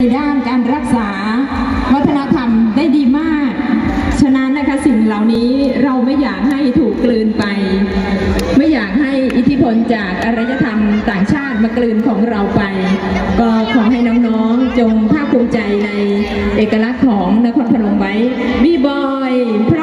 ด้านการรักษาวัฒนธรรมได้ดีมากฉะนั้นนะคะสิ่งเหล่านี้เราไม่อยากให้ถูกกลืนไปไม่อยากให้อิทธิพลจากอารยธรรมต่างชาติมากลืนของเราไปก็ขอให้น้องๆจงภาคภูมิใจในเอกลักษณ์ของนครพนมไว้บีบอย